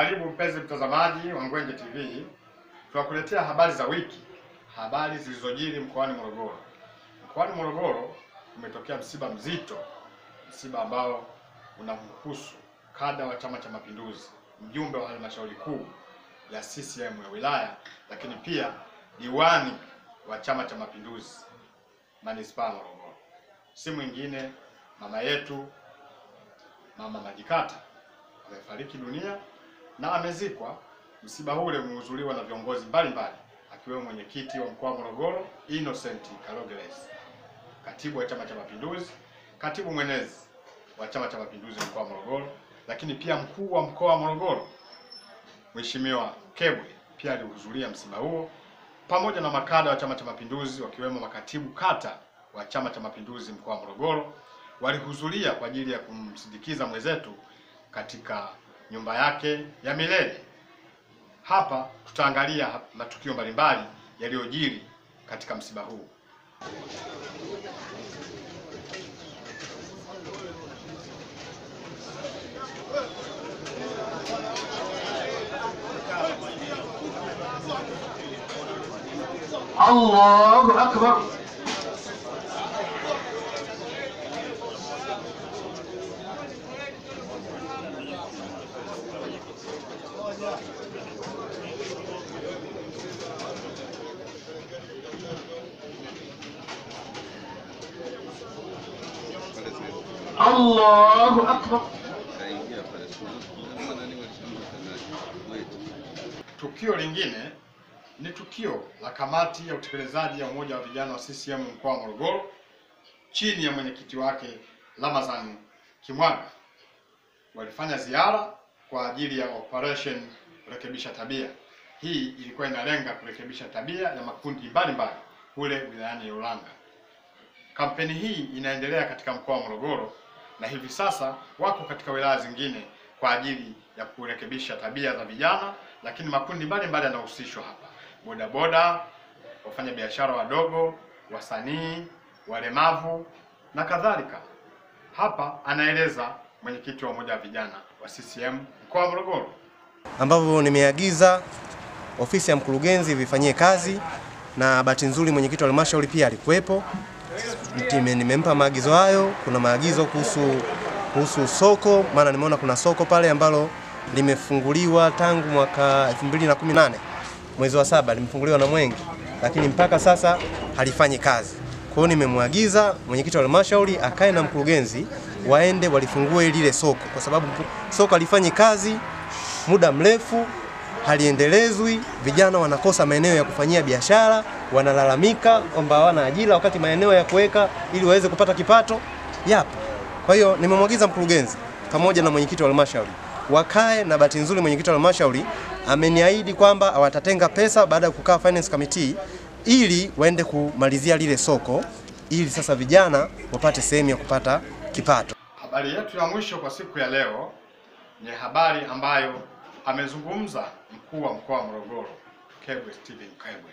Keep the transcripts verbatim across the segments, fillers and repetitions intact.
Karibu mpenzi mtazamaji wa Ngwenje T V. Tunakuletea habari za wiki, habari zilizojiri mkoani Morogoro. Mkoani Morogoro umetokea msiba mzito, msiba ambao unamhusu kada wa Chama cha Mapinduzi, mjumbe wa halmashauri kuu ya C C M ya wilaya, lakini pia diwani wa Chama cha Mapinduzi manispaa Morogoro. Si mwingine mama yetu Mama Majikata amefariki dunia na amezikwa. Msiba ule umehudhuriwa na viongozi mbalimbali akiwemo mwenyekiti wa mkoa wa Morogoro Innocent Karogeles, katibu wa Chama cha Mapinduzi, katibu mwenezi wa Chama cha Mapinduzi mkoa wa Morogoro, lakini pia mkuu wa mkoa wa Morogoro Mheshimiwa Kebwe pia alihudhuria msiba huo, pamoja na makada wa Chama cha Mapinduzi wakiwemo makatibu kata wa Chama cha Mapinduzi mkoa wa Morogoro walihudhuria kwa ajili ya kumsindikiza mwenzetu katika nyumba yake ya milele. Hapa tutaangalia matukio mbalimbali yaliyojiri katika msiba huu. Allahu Akbar. Allahu Akbar. Tukio lingine ni tukio la kamati ya utekelezaji ya umoja wa vijana wa C C M mkoa wa Morogoro chini ya mwenyekiti wake Ramadhani Kimwaga. Walifanya ziara kwa ajili ya operation kurekebisha tabia. Hii ilikuwa inalenga kurekebisha tabia ya makundi mbalimbali kule wilayani ya Ulanga. Kampeni hii inaendelea katika mkoa wa Morogoro na hivi sasa wako katika wilaya zingine kwa ajili ya kurekebisha tabia za vijana, lakini makundi mbalimbali yanahusishwa hapa: bodaboda, wafanya biashara wadogo, wasanii, walemavu na kadhalika. Hapa anaeleza mwenyekiti wa umoja wa vijana wa C C M mkoa wa Morogoro, ambavyo nimeagiza ofisi ya mkurugenzi vifanyie kazi, na bahati nzuri mwenyekiti wa halmashauri pia alikuwepo. Nimempa maagizo hayo. Kuna maagizo kuhusu kuhusu soko, maana nimeona kuna soko pale ambalo limefunguliwa tangu mwaka elfu mbili na kumi na nane mwezi wa saba, limefunguliwa na Mwenge, lakini mpaka sasa halifanyi kazi. Kwa hiyo nimemwagiza mwenyekiti wa halmashauri akae na mkurugenzi waende walifungue lile soko, kwa sababu soko halifanyi kazi muda mrefu, haliendelezwi, vijana wanakosa maeneo ya kufanyia biashara, wanalalamika kwamba hawana ajira wakati maeneo ya kuweka ili waweze kupata kipato yapo. Kwa hiyo nimemwagiza mkurugenzi pamoja na mwenyekiti wa halmashauri wakae, na bahati nzuri mwenyekiti wa halmashauri ameniahidi kwamba watatenga pesa baada ya kukaa finance committee ili waende kumalizia lile soko, ili sasa vijana wapate sehemu ya kupata kipato. Habari yetu ya mwisho kwa siku ya leo ni habari ambayo amezungumza mkuu wa mkoa wa Morogoro Kebwe Steven Kebwe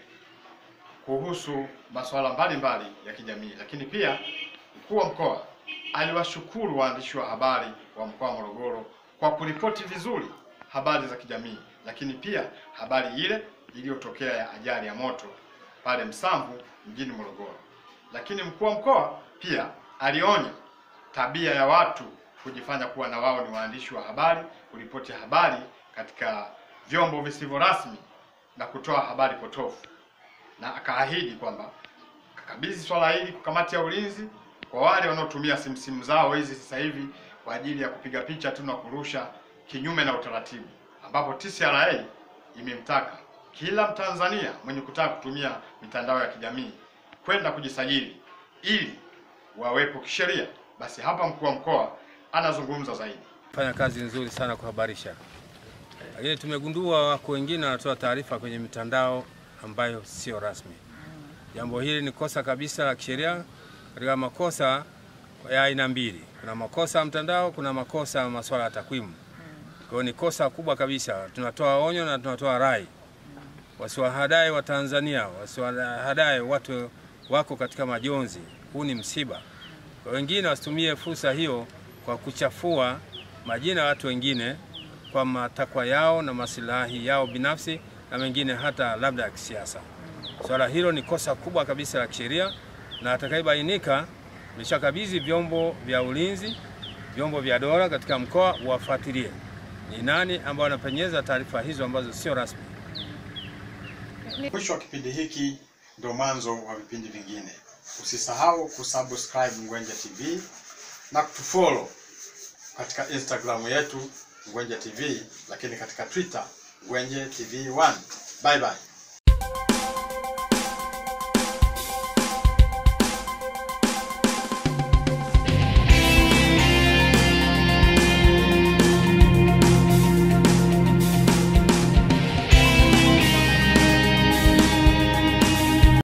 kuhusu masuala mbalimbali ya kijamii, lakini pia mkuu wa mkoa aliwashukuru waandishi wa habari wa mkoa wa Morogoro kwa kuripoti vizuri habari za kijamii, lakini pia habari ile iliyotokea ya ajali ya moto pale Msamvu mjini Morogoro. Lakini mkuu wa mkoa pia alionya tabia ya watu kujifanya kuwa na wao ni waandishi wa habari, kuripoti habari katika vyombo visivyo rasmi na kutoa habari potofu, na akaahidi kwamba kakabidhi swala hili kwa kamati ya ulinzi kwa wale wanaotumia simu zao hizi sasa hivi kwa ajili ya kupiga picha tu na kurusha kinyume na utaratibu, ambapo T C R A imemtaka kila Mtanzania mwenye kutaka kutumia mitandao ya kijamii kwenda kujisajili ili wawepo kisheria. Basi hapa mkuu wa mkoa anazungumza zaidi. Fanya kazi nzuri sana kuhabarisha, lakini tumegundua wako wengine wanatoa taarifa kwenye mitandao ambayo sio rasmi. Jambo hili ni kosa kabisa la kisheria. Katika makosa ya aina mbili, kuna makosa ya mtandao, kuna makosa ya masuala ya takwimu. Kwa hiyo ni kosa kubwa kabisa. Tunatoa onyo na tunatoa rai, wasiwahadae wa Tanzania, wasiwahadae watu wako katika majonzi. Huu ni msiba. Kwa wengine wasitumie fursa hiyo kwa kuchafua majina ya watu wengine kwa matakwa yao na maslahi yao binafsi na mengine hata labda ya kisiasa. Swala hilo ni kosa kubwa kabisa la kisheria, na atakayebainika nimeshakabidhi vyombo vya ulinzi, vyombo vya dola katika mkoa wafuatilie ni nani ambao anapenyeza taarifa hizo ambazo sio rasmi. Mwisho wa kipindi hiki ndio mwanzo wa vipindi vingine. Usisahau kusubscribe Ngwenje T V na kutufollow katika Instagram yetu Ngwenje T V, lakini katika Twitter Ngwenje T V one. Bye bye.